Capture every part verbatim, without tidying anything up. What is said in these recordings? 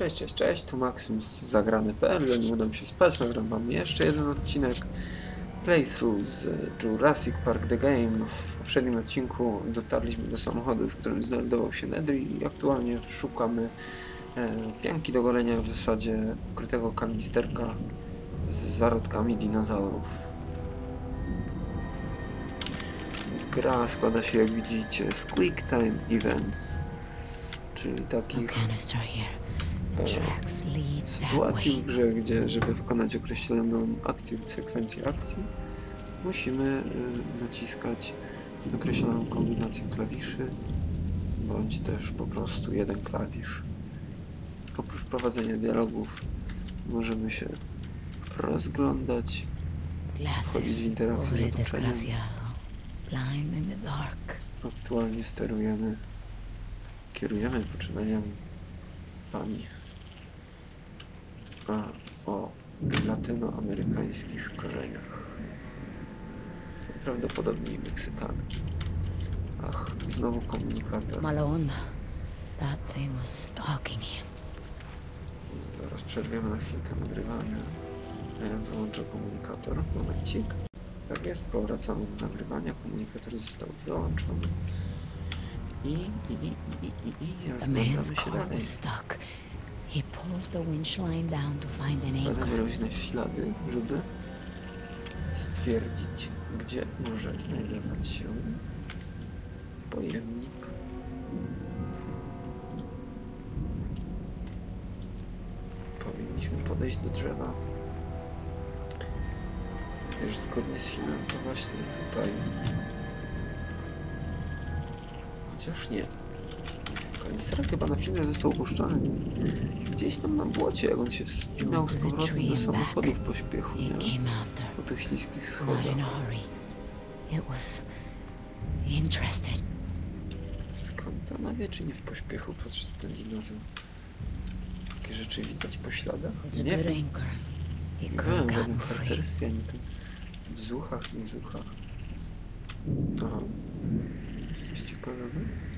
Cześć, cześć, cześć, tu Maksym z zagrany kropka p l. Zanim uda mi się spać, nagram wam jeszcze jeden odcinek playthrough z Jurassic Park The Game. W poprzednim odcinku dotarliśmy do samochodu, w którym znajdował się Nedry i aktualnie szukamy e, pianki do golenia, w zasadzie ukrytego kanisterka z zarodkami dinozaurów. Gra składa się, jak widzicie, z Quick Time Events, czyli takich e, sytuacji w grze, gdzie żeby wykonać określoną akcję, sekwencję akcji, musimy e, naciskać określoną kombinację klawiszy, bądź też po prostu jeden klawisz. Oprócz prowadzenia dialogów możemy się rozglądać, wchodzić w interakcję z otoczeniem. Aktualnie sterujemy, kierujemy poczynaniami pani a o latynoamerykańskich korzeniach. Prawdopodobnie Meksykanki. Ach, znowu komunikator. Malone, that thing was stalking him. Zaraz przerwiemy na chwilkę nagrywanie. Ja wyłączę komunikator. Momencik. Tak jest, powracamy do nagrywania. Komunikator został wyłączony. I, i, i, i, i, i, i rozglądamy się dalej. Badamy różne ślady, żeby stwierdzić, gdzie może znajdować się pojemnik. Powinniśmy podejść do drzewa. Gdyż zgodnie z filmem to właśnie tutaj. Chociaż nie. Kanister chyba na filmie został opuszczony gdzieś tam na błocie, jak on się wspinał z powrotem do samochodu w pośpiechu, nie? Po tych śliskich schodach. Skąd ona wie, czy nie w pośpiechu podszedł ten dinozaur? Takie rzeczy widać po śladach? Nie wiem. Nie byłem w żadnym harcerstwie, ani tam w zuchach i zuchach. Aha. Jest coś ciekawego?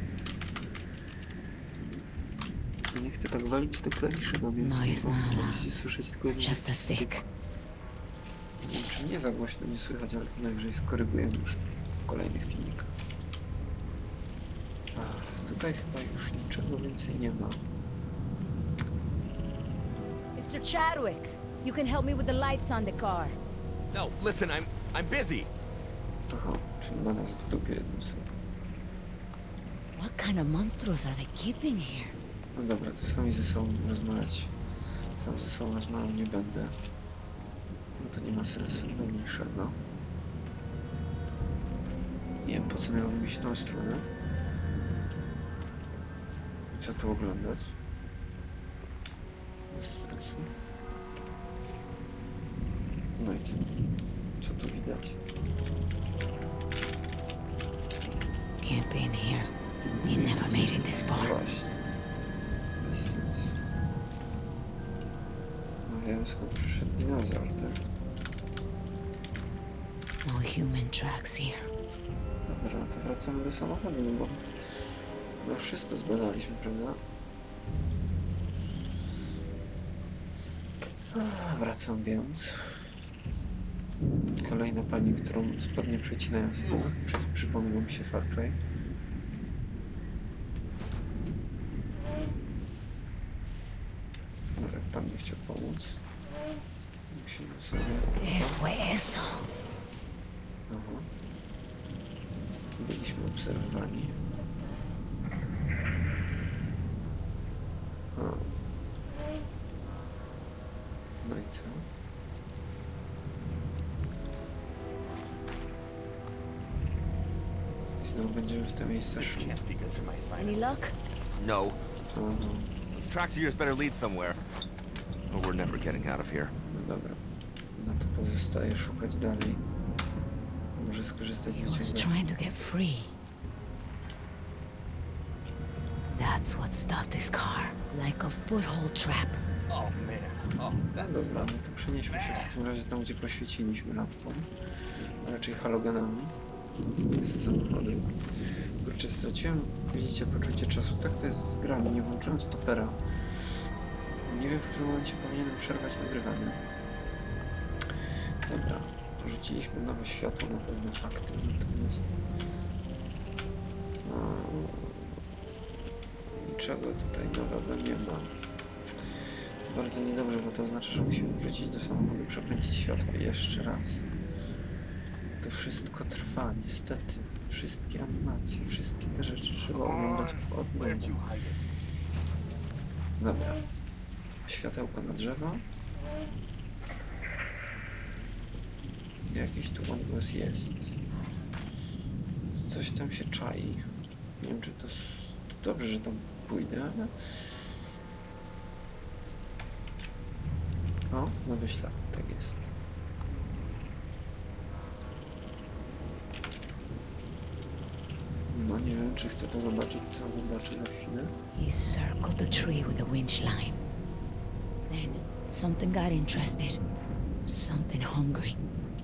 I nie chcę tak walić w te klawisze na mnie, bo będziecie słyszeć tylko jeden stuk. Nie wiem, czy nie za głośno nie słychać, ale to najwyżej skorygujemy już w kolejnych filmikach. Ach, tutaj chyba już niczego więcej nie ma. mister Chadwick, you can help me with the lights on the car. No, listen, I'm I'm busy. Aha, czyli ma nas w dupie jednym słowem. What kind of monsters are they keeping here? No dobra, to sami ze sobą rozmawiać. Sam ze sobą rozmawiał nie będę. No to nie ma sensu najmniejszego. Nie wiem, po co miałbym iść w tą stronę. Co tu oglądać? Bez sensu. No i co? Co tu widać? Can't be in here. You never made it this far. Właśnie. Bez sensu. No wiem, skąd przyszedł dinozaur, tak? No human tracks here. Dobra, to wracamy do samochodu, no bo no wszystko zbadaliśmy, prawda? A, wracam więc. Kolejna pani, którą spodnie przecinają w pół. Przy, przypomina mi się Far Cry. No, jak pan nie chciał pomóc. Musimy sobie... Aha. Byliśmy obserwowani. A. No i co? I znowu będziemy w te miejsca szli. Any luck? No. Aha. Those tracks of yours better lead somewhere. Or we're never getting out of here. No dobra. No to pozostaje szukać dalej. Może skorzystać z He was wyciągnięcia. trying to get free. That's what stopped this car. Like a foothold trap. Oh man. Oh, No dobra, no to przenieśmy się w takim razie tam, gdzie poświeciliśmy lampą. Raczej halogenami. Z samochodu. Kurczę, straciłem, widzicie, poczucie czasu. Tak to jest z grami. Nie włączyłem stopera. w którym momencie powinienem przerwać nagrywanie. Dobra, rzuciliśmy nowe światło, na pewno fakty, natomiast no, niczego tutaj nowego nie ma. Bardzo niedobrze, bo to znaczy, że musimy wrócić do samochodu, przekręcić światło jeszcze raz. To wszystko trwa, niestety. Wszystkie animacje, wszystkie te rzeczy trzeba oglądać od nowa. Dobra. Światełko na drzewo. Jakiś tu odgłos jest. Coś tam się czai. Nie wiem, czy to, to dobrze, że tam pójdę, ale... O, nowy ślad, tak jest. No nie wiem, czy chcę to zobaczyć, co zobaczę za chwilę. He circled the tree with a winch line. Then something got interested. Something hungry.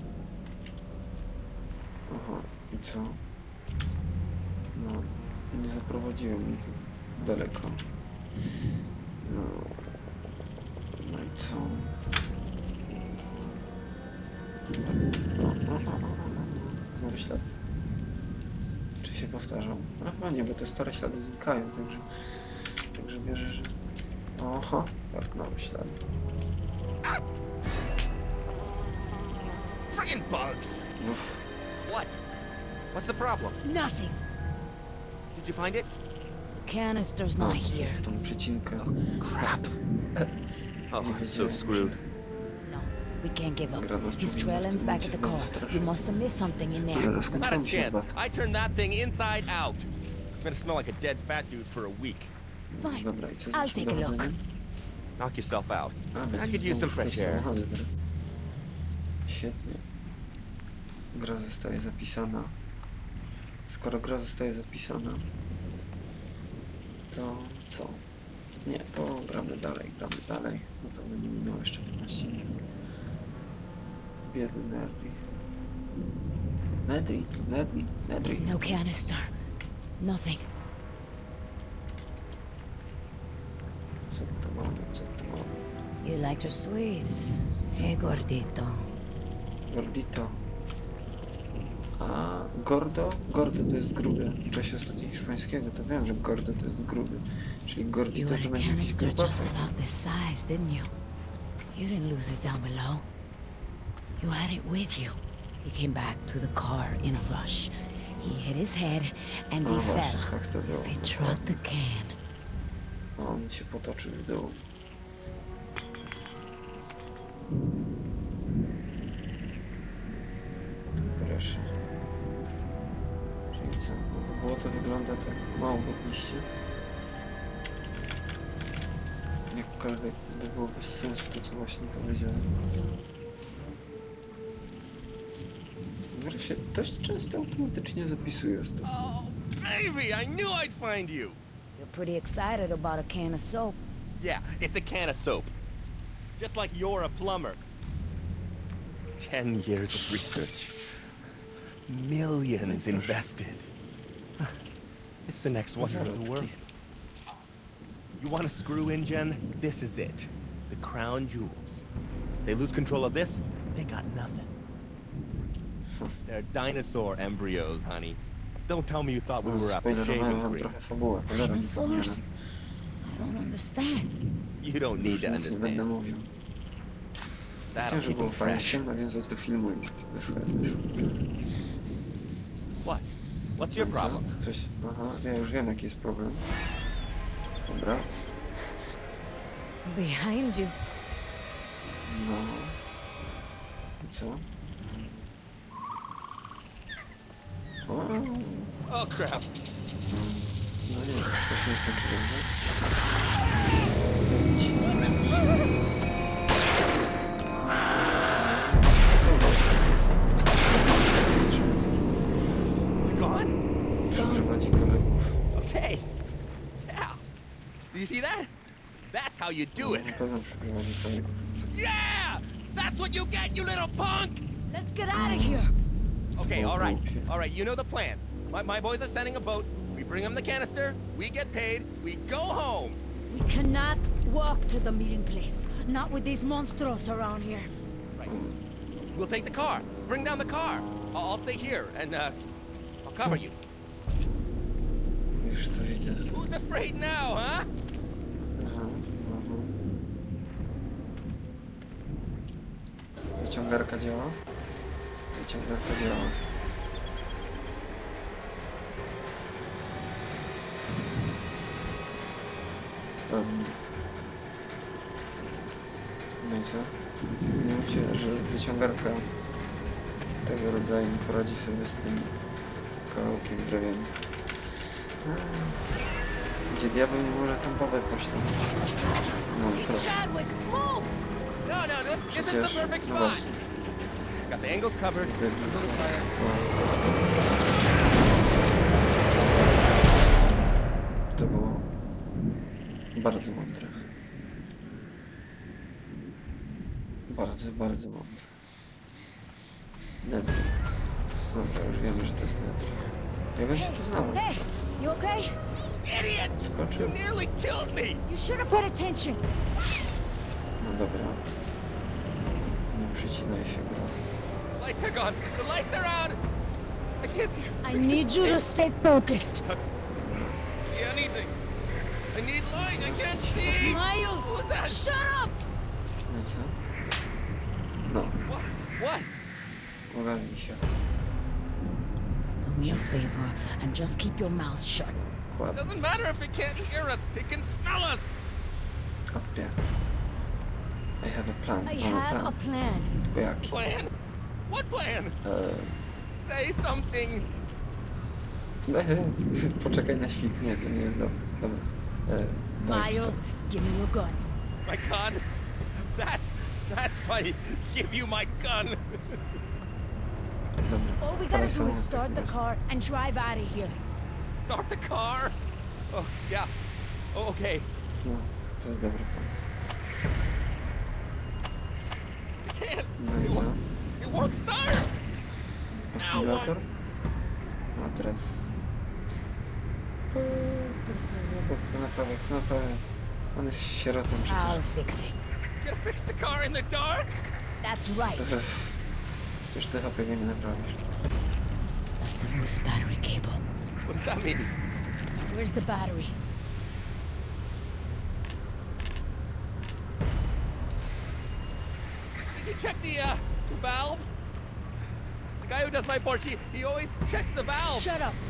Aha, i co? No, nie zaprowadziłem mnie tu daleko. No, no i co? O, o, o, o, o. Nowy ślad. Czy się powtarzał? No chyba nie, bo te stare ślady znikają, także... Także wierzę, że... Oho, tak, nowy ślad. Friggin' bugs! Uff. What? What's the problem? Nothing. Did you find it? The canister's No, not here. przez tą przecinkę. Crap. Oh, I'm so screwed. No, we can't give up. Gra nas His powinna w trailing's tym back at the momencie car. wystraszyć. You must have missed something in there. Zaraz Not a skończyłem się chance. chyba. I turned that thing inside out. It's gonna smell like a dead fat dude for a week. Fine. Dobra, i co z I'll naszym take a look. dowodzeniem? Knock yourself out. A, I będziemy could use some znowu fresh szukać air. samochodu teraz. Świetnie. Gra zostaje zapisana. Skoro gra zostaje zapisana, to co? Nie, to gramy dalej, gramy dalej. Na pewno nie minęło jeszcze piętnaście minut. Biedny Nedry. Nedry, Nedry, Nedry. No canister. Nothing. Co to mamy, co to mamy? You liked her sweets. Hey, gordito. Gordito. A gordo? Gordo to jest gruby. W czasie ostatnio hiszpańskiego to wiem, że gordo to jest gruby. Czyli You gordito had to a będzie jakiś canister just grubasek. about this size, didn't you? You didn't lose it down below. You had it with you. He came back to the car in a rush. He hit his head and No he właśnie, fell. tak to było. They dropped the can. A on się potoczył w dół. Proszę. Czyli co? No to było to wygląda tak mało godniście. Jakkolwiek by było bez sensu to, co właśnie powiedziałem. Gra się dość często automatycznie zapisuje z tym. Oh, baby, I knew I'd find you. You're pretty excited about a can of soap. Yeah, it's a can of soap. Just like you're a plumber. Ten years of research. Millions invested. It's the next wonder of the world. You want a screw engine? This is it. The crown jewels. They lose control of this, they got nothing. They're dinosaur embryos, honey. Don't tell me you thought we were after Spoilerowałem shaving wam cream. trochę fabułę. Cholera mi Dinosaurs? powinienem. I don't understand. You don't need Już to nic nie będę understand. mówił. That'll Chciałem, żeby keep było them fajnie. fresh. Chciałem nawiązać do filmu i wyszło jak wyszło. What? What's your No i co? problem? Coś... Aha, ja już wiem jaki jest problem. Dobra. Behind you. No. I co? O, Oh crap. no nie, to się nie skończyło, Is it gone? Przeprowadzi kolegów. Okay. Yeah. Do you see that? That's how you do it. Na pewno przeprowadzi kolegów. Yeah! That's what you get, you little punk! Let's get out of here. Okay, Oh, all right. okay. All right, you know the plan. My, my boys are sending a boat. We bring them the canister. We get paid. We go home. We cannot Walk to the meeting place. Not with these monsters around here. Right. We'll take the car. Bring down the car. I'll, I'll stay here and uh, I'll cover you. Już to widzę. Who's afraid now, huh? Aha, aha. Wyciągarka działa? Wyciągarka działa. Um. No i co? Nie mówcie, że wyciągarka tego rodzaju poradzi sobie z tym kawałkiem drewien. Gdzie diabeł nie może tam babę pośle? No proszę. Chadwick, move! No, no, this isn't the Przecież, perfect no spot. właśnie. Got the angles covered. Debil. Under the fire. To było bardzo mądre. Bardzo, bardzo mądre. Nether. Dobra, już wiemy, że to jest Nether. Ja bym się tu znalazł. Hey, you okay? Idiot! You Skoczył. nearly killed me! You should have paid attention. No dobra. Nie przycinaj się go. Lights are gone. The lights are out. I can't see. I need you to stay focused. see anything. I need light. I can't see. Miles, What was that? shut up! No i co? No, What? What? ogarnij się. Do me a favor and just keep your mouth shut. Kład. Doesn't matter if it can't hear us. It can smell us. Opie. I have a plan. I Mam have a plan. plan. Tylko jaki? Plan? What plan? Eee, Say something. Poczekaj na świt. Nie, to nie jest dobre. Dobra. Eee, daj Miles, co? give me your gun. My gun. That. That's funny. Give you my gun. Dobra. All we Dawaj gotta do samochód is w start takim the razie. car and drive out of here. Start the car. Oh yeah. Oh, okay. No, to jest dobry plan. I can't. No i It co? won't, it won't start. Akumulator? A teraz... To naprawię, to naprawię. On jest sierotą I'll przecież. fix it. Gonna fix the car in the dark. That's right. Ech, Przecież ty chopie go nie naprawisz. That's a loose battery cable. What does that mean? Where's the battery? Did you check the uh the valves? The guy who does my board, he he always checks the valves. Shut up.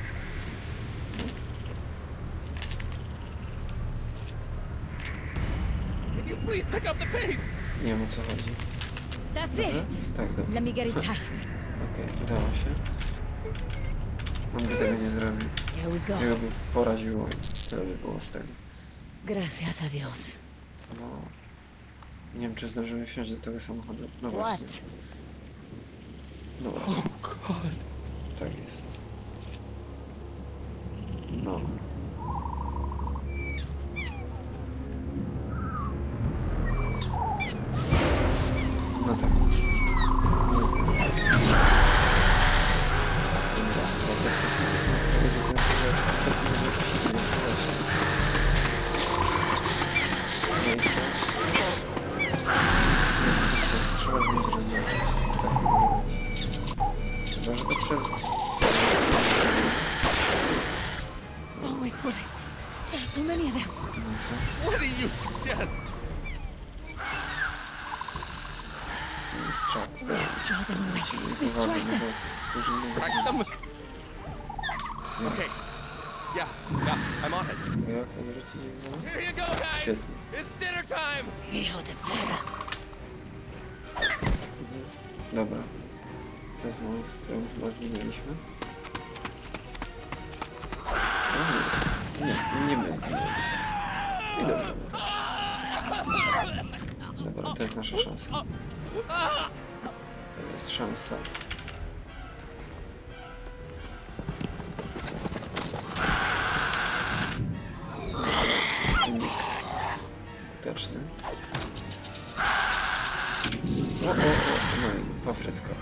Can you please pick up the pace? Nie wiem o co chodzi. That's Dobrze? it. Tak, dobrze. Let me get it tight. Okej, udało się. On by tego nie zrobił. Here we go. Jego by poraziło i tyle by było z tego. Gracias a Dios. No... Nie wiem, czy zdążymy wsiąść do tego samochodu. No What? właśnie. No właśnie. Tak jest. No. No tak. Trzeba zmienić rozdzielczość. Tak nie może być. Chyba, że to przez... Always bullets. There's too many of them. No co? What do you suggest? To jest czap. Draw them away. Czyli Let's uwagę, drive no them. bo cóż innego Crack nie... them. Nie. Okay. Yeah, yeah, I'm on it. Jak odwrócić ich w Here you go, guys. Świetnie. It's dinner time. Hijo de perra. Dobra. To jest moment, w którym chyba zginęliśmy. No nie, nie, nie my zginęliśmy. I dobrze mu tak. Dobra, to jest nasza szansa. To jest szansa. Unik. Skuteczny. O, o, o, no i po frytkach.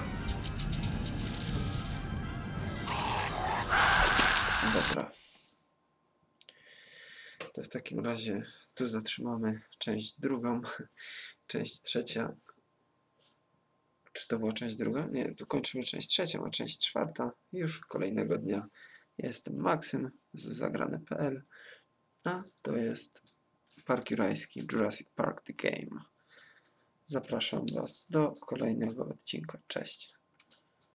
Dobra. To w takim razie tu zatrzymamy część drugą, część trzecia. Czy to była część druga? Nie, tu kończymy część trzecią, a część czwarta już kolejnego dnia. Ja jestem Maksym z zagrane kropka p l, a to jest Park Jurajski, Jurassic Park The Game. Zapraszam Was do kolejnego odcinka. Cześć.